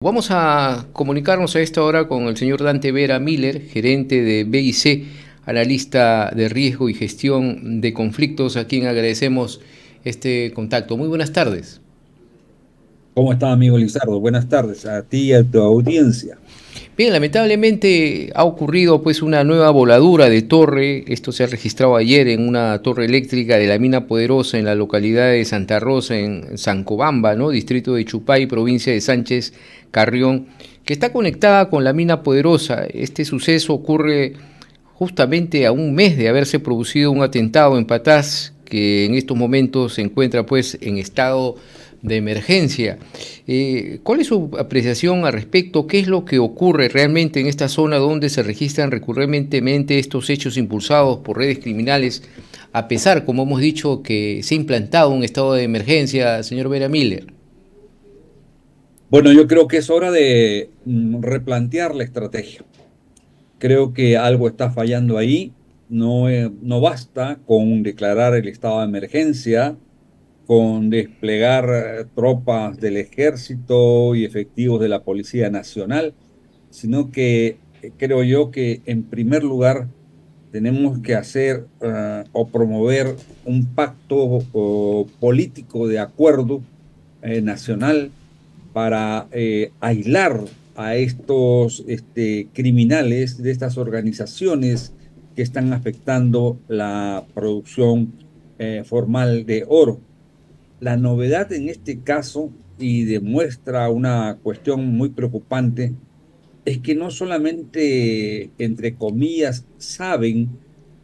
Vamos a comunicarnos a esta hora con el señor Dante Vera Miller, gerente de BIC, analista de riesgo y gestión de conflictos, a quien agradecemos este contacto. Muy buenas tardes. ¿Cómo está, amigo Lizardo? Buenas tardes a ti y a tu audiencia. Bien, lamentablemente ha ocurrido pues una nueva voladura de torre. Esto se ha registrado ayer en una torre eléctrica de la mina Poderosa en la localidad de Santa Rosa, en Sancobamba, ¿no? Distrito de Chupay, provincia de Sánchez Carrión, que está conectada con la mina Poderosa. Este suceso ocurre justamente a un mes de haberse producido un atentado en Patás, que en estos momentos se encuentra pues en estado de emergencia. ¿Cuál es su apreciación al respecto? ¿Qué es lo que ocurre realmente en esta zona donde se registran recurrentemente estos hechos impulsados por redes criminales, a pesar, como hemos dicho, que se ha implantado un estado de emergencia, señor Vera Miller? Bueno, yo creo que es hora de replantear la estrategia. Creo que algo está fallando ahí. No, no basta con declarar el estado de emergencia, con desplegar tropas del ejército y efectivos de la Policía Nacional, sino que creo yo que en primer lugar tenemos que hacer o promover un pacto político de acuerdo nacional para aislar a estos criminales de estas organizaciones que están afectando la producción formal de oro. La novedad en este caso, y demuestra una cuestión muy preocupante, es que no solamente, entre comillas, saben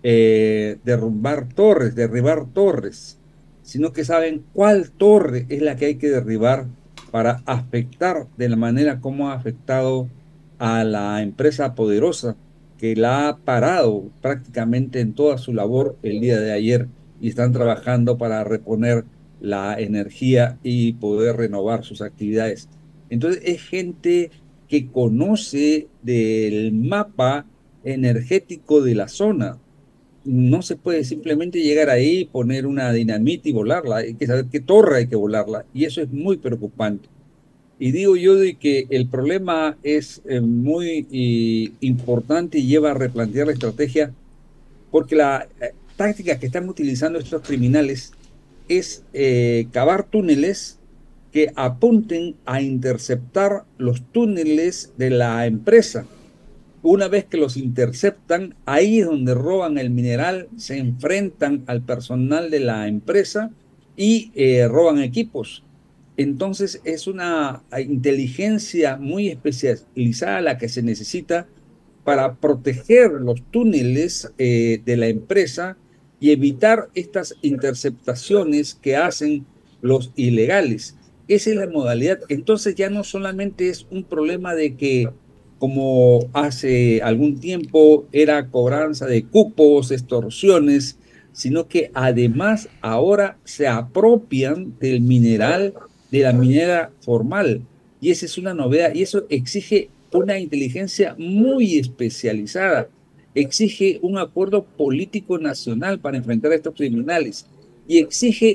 derribar torres, sino que saben cuál torre es la que hay que derribar para afectar de la manera como ha afectado a la empresa Poderosa, que la ha parado prácticamente en toda su labor el día de ayer y están trabajando para reponer la energía y poder renovar sus actividades. Entonces es gente que conoce del mapa energético de la zona. No se puede simplemente llegar ahí, poner una dinamita y volarla. Hay que saber qué torre hay que volarla. Y eso es muy preocupante. Y digo yo de que el problema es muy importante y lleva a replantear la estrategia porque la táctica que están utilizando estos criminales es cavar túneles que apunten a interceptar los túneles de la empresa. Una vez que los interceptan, ahí es donde roban el mineral, se enfrentan al personal de la empresa y roban equipos. Entonces es una inteligencia muy especializada la que se necesita para proteger los túneles de la empresa y evitar estas interceptaciones que hacen los ilegales. Esa es la modalidad. Entonces ya no solamente es un problema de que, como hace algún tiempo era cobranza de cupos, extorsiones, sino que además ahora se apropian del mineral de la minera formal. Y esa es una novedad y eso exige una inteligencia muy especializada, exige un acuerdo político nacional para enfrentar a estos criminales y exige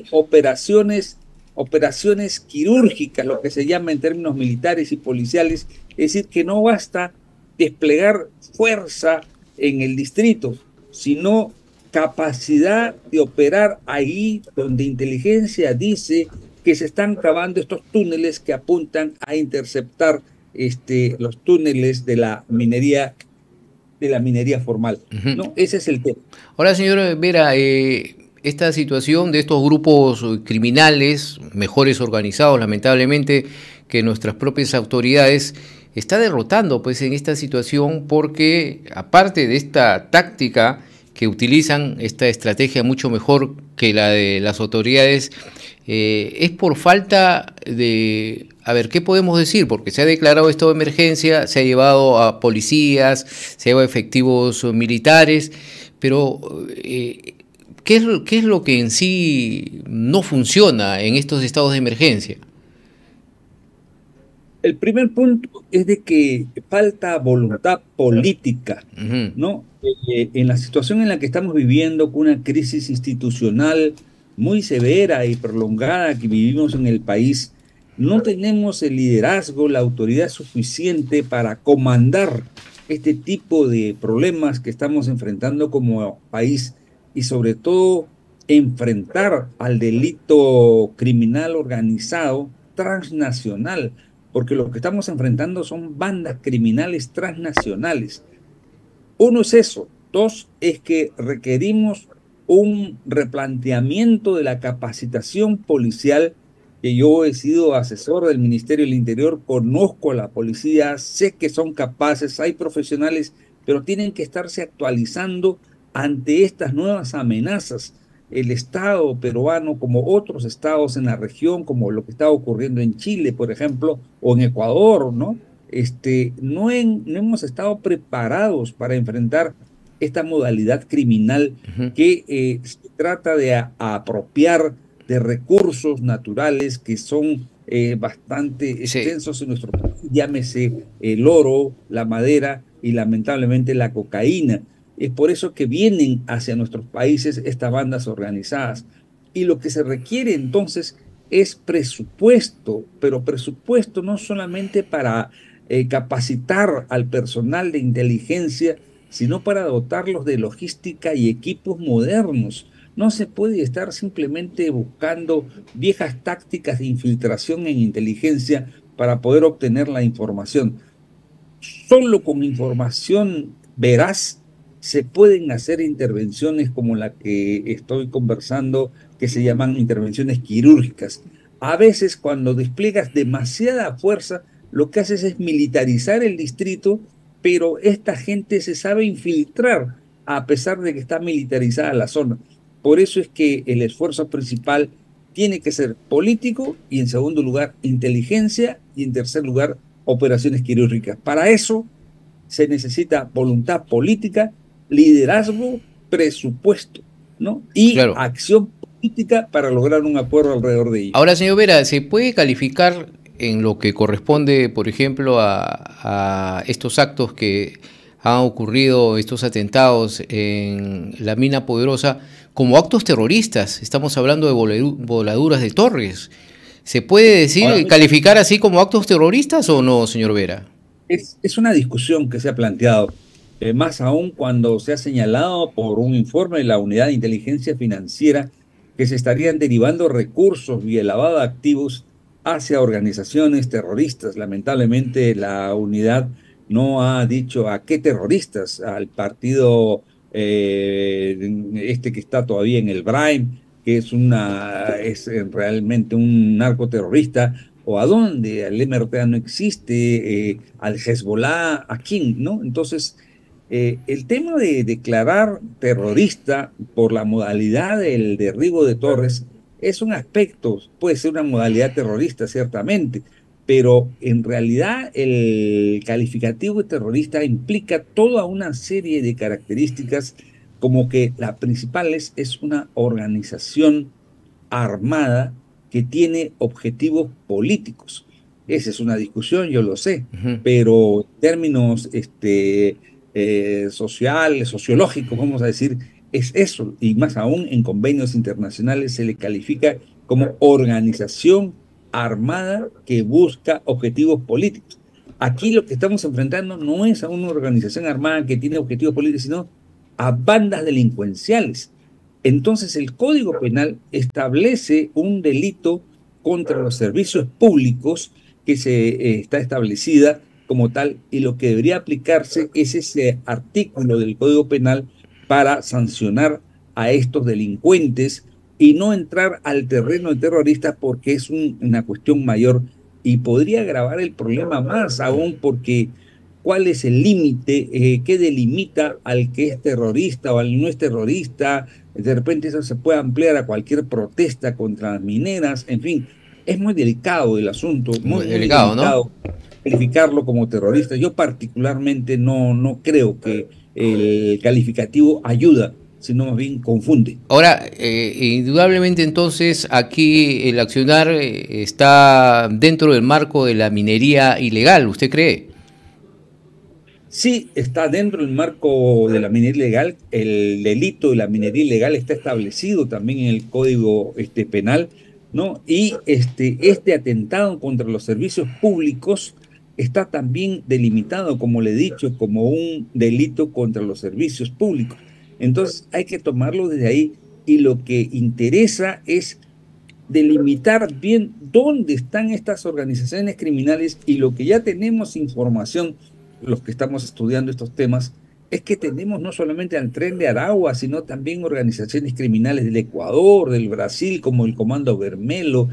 operaciones quirúrgicas, lo que se llama en términos militares y policiales, es decir, que no basta desplegar fuerza en el distrito, sino capacidad de operar ahí donde inteligencia dice que se están cavando estos túneles que apuntan a interceptar los túneles de la minería formal. Ujú. ¿No? Ese es el tema. Ahora, señor Vera, esta situación de estos grupos criminales, mejores organizados, lamentablemente, que nuestras propias autoridades, está derrotando pues en esta situación porque, aparte de esta táctica que utilizan, esta estrategia mucho mejor que la de las autoridades, es por falta de, a ver, ¿qué podemos decir? Porque se ha declarado estado de emergencia, se ha llevado a policías, se ha llevado a efectivos militares, pero ¿qué es lo que en sí no funciona en estos estados de emergencia? El primer punto es de que falta voluntad política, Uh -huh. ¿no? En la situación en la que estamos viviendo, con una crisis institucional muy severa y prolongada que vivimos en el país, no tenemos el liderazgo, la autoridad suficiente para comandar este tipo de problemas que estamos enfrentando como país y sobre todo enfrentar al delito criminal organizado transnacional, porque lo que estamos enfrentando son bandas criminales transnacionales. Uno es eso. Dos es que requerimos un replanteamiento de la capacitación policial, que yo he sido asesor del Ministerio del Interior, conozco a la policía, sé que son capaces, hay profesionales, pero tienen que estarse actualizando ante estas nuevas amenazas. El Estado peruano, como otros estados en la región, como lo que está ocurriendo en Chile, por ejemplo, o en Ecuador, ¿no? No hemos estado preparados para enfrentar esta modalidad criminal Ujú. que se trata de apropiar de recursos naturales que son bastante Sí. extensos en nuestro país, llámese el oro, la madera y lamentablemente la cocaína. Es por eso que vienen hacia nuestros países estas bandas organizadas. Y lo que se requiere entonces es presupuesto, pero presupuesto no solamente para capacitar al personal de inteligencia, sino para dotarlos de logística y equipos modernos. No se puede estar simplemente buscando viejas tácticas de infiltración en inteligencia para poder obtener la información. Solo con información veraz se pueden hacer intervenciones como la que estoy conversando, que se llaman intervenciones quirúrgicas. A veces, cuando despliegas demasiada fuerza, lo que haces es militarizar el distrito, pero esta gente se sabe infiltrar a pesar de que está militarizada la zona. Por eso es que el esfuerzo principal tiene que ser político y en segundo lugar inteligencia y en tercer lugar operaciones quirúrgicas. Para eso se necesita voluntad política, liderazgo, presupuesto, ¿no? Y Claro. acción política para lograr un acuerdo alrededor de ello. Ahora, señor Vera, ¿se puede calificar en lo que corresponde, por ejemplo, a estos actos que han ocurrido, estos atentados en la mina Poderosa, como actos terroristas? Estamos hablando de voladuras de torres. ¿Se puede Ahora, decir, calificar así como actos terroristas o no, señor Vera? es una discusión que se ha planteado, más aún cuando se ha señalado por un informe de la Unidad de Inteligencia Financiera que se estarían derivando recursos y el lavado de activos hacia organizaciones terroristas. Lamentablemente, la unidad no ha dicho a qué terroristas, al partido este que está todavía en el Brain, que es realmente un narcoterrorista, o a dónde, al MRTA no existe, al Hezbollah, ¿a quién? ¿No? Entonces, el tema de declarar terrorista por la modalidad del derribo de torres es un aspecto, puede ser una modalidad terrorista, ciertamente, pero en realidad el calificativo de terrorista implica toda una serie de características como que la principal es una organización armada que tiene objetivos políticos. Esa es una discusión, yo lo sé, Ujú. pero en términos sociales, sociológicos, vamos a decir, es eso, y más aún en convenios internacionales se le califica como organización armada que busca objetivos políticos. Aquí lo que estamos enfrentando no es a una organización armada que tiene objetivos políticos, sino a bandas delincuenciales. Entonces el Código Penal establece un delito contra los servicios públicos que está establecida como tal, y lo que debería aplicarse es ese artículo del Código Penal para sancionar a estos delincuentes y no entrar al terreno de terroristas porque es una cuestión mayor y podría agravar el problema más aún porque ¿cuál es el límite que delimita al que es terrorista o al no es terrorista? De repente eso se puede ampliar a cualquier protesta contra las mineras, en fin, es muy delicado el asunto, Muy muy, muy delicado, ¿no? delicado calificarlo como terrorista. Yo particularmente no creo que el calificativo ayuda, sino más bien confunde. Ahora, indudablemente entonces aquí el accionar está dentro del marco de la minería ilegal, ¿usted cree? Sí, está dentro del marco de la minería ilegal. El delito de la minería ilegal está establecido también en el Código Penal. ¿no? Y este atentado contra los servicios públicos está también delimitado, como le he dicho, como un delito contra los servicios públicos. Entonces hay que tomarlo desde ahí y lo que interesa es delimitar bien dónde están estas organizaciones criminales y lo que ya tenemos información, los que estamos estudiando estos temas, es que tenemos no solamente al Tren de Aragua, sino también organizaciones criminales del Ecuador, del Brasil, como el Comando Vermelo,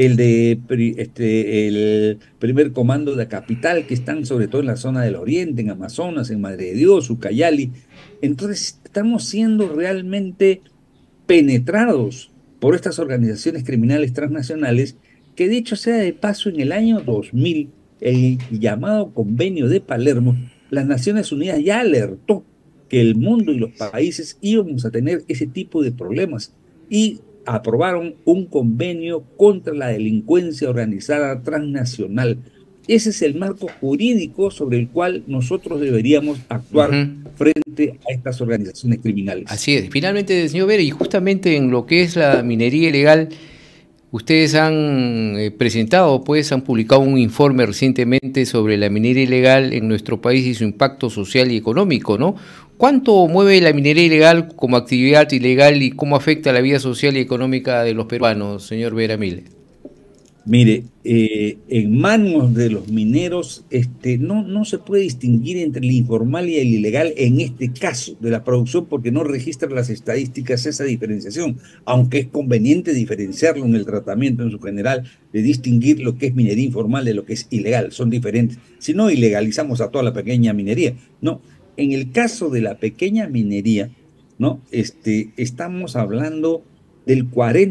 el primer comando de Capital, que están sobre todo en la zona del Oriente, en Amazonas, en Madre de Dios, Ucayali. Entonces, estamos siendo realmente penetrados por estas organizaciones criminales transnacionales que, dicho sea de paso, en el año 2000, el llamado Convenio de Palermo, las Naciones Unidas ya alertó que el mundo y los países íbamos a tener ese tipo de problemas y aprobaron un convenio contra la delincuencia organizada transnacional. Ese es el marco jurídico sobre el cual nosotros deberíamos actuar frente a estas organizaciones criminales. Así es. Finalmente, señor Vera, y justamente en lo que es la minería ilegal, ustedes han presentado, pues, han publicado un informe recientemente sobre la minería ilegal en nuestro país y su impacto social y económico, ¿no? ¿Cuánto mueve la minería ilegal como actividad ilegal y cómo afecta la vida social y económica de los peruanos, señor Vera Miller? Mire, en manos de los mineros no se puede distinguir entre el informal y el ilegal en este caso de la producción porque no registran las estadísticas esa diferenciación, aunque es conveniente diferenciarlo en el tratamiento en su general, de distinguir lo que es minería informal de lo que es ilegal, son diferentes. Si no, ilegalizamos a toda la pequeña minería. No, en el caso de la pequeña minería, ¿no? Estamos hablando del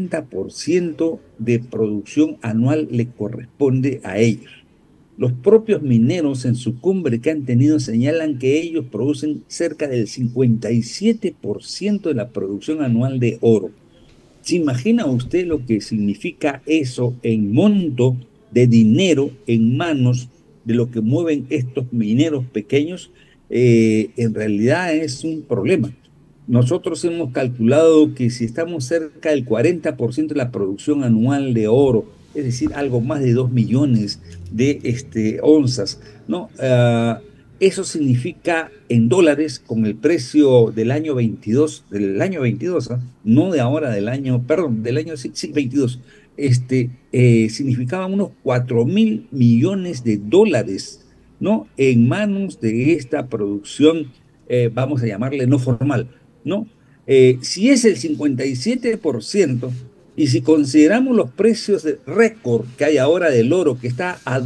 40% de producción anual le corresponde a ellos. Los propios mineros en su cumbre que han tenido señalan que ellos producen cerca del 57% de la producción anual de oro. ¿Se imagina usted lo que significa eso en monto de dinero en manos de lo que mueven estos mineros pequeños? En realidad es un problema. Nosotros hemos calculado que si estamos cerca del 40% de la producción anual de oro, es decir, algo más de 2 millones de onzas, ¿no? Eso significa en dólares, con el precio del año 22, ¿eh? No de ahora, del año, perdón, del año sí, 22, significaba unos 4.000 millones de dólares, ¿no? En manos de esta producción, vamos a llamarle no formal, ¿no? Si es el 57%, y si consideramos los precios de récord que hay ahora del oro, que está a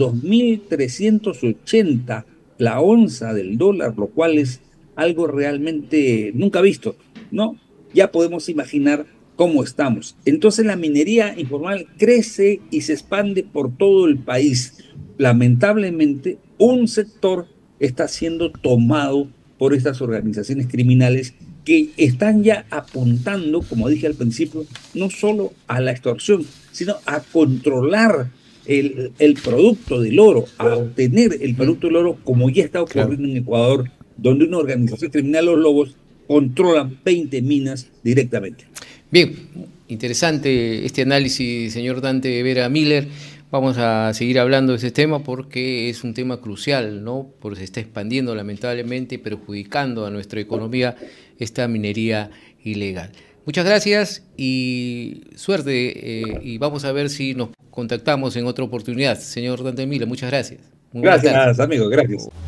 2.380 la onza del dólar, lo cual es algo realmente nunca visto, ¿no? Ya podemos imaginar cómo estamos. Entonces la minería informal crece y se expande por todo el país. Lamentablemente, un sector está siendo tomado por estas organizaciones criminales que están ya apuntando, como dije al principio, no solo a la extorsión, sino a controlar el producto del oro, a obtener el producto del oro, como ya está ocurriendo en Ecuador, donde una organización criminal, los Lobos, controlan 20 minas directamente. Bien, interesante este análisis, señor Dante Vera Miller. Vamos a seguir hablando de ese tema porque es un tema crucial, ¿no? Porque se está expandiendo lamentablemente, perjudicando a nuestra economía esta minería ilegal. Muchas gracias y suerte, y vamos a ver si nos contactamos en otra oportunidad. Señor Dante Miller, muchas gracias. Gracias, amigo, gracias.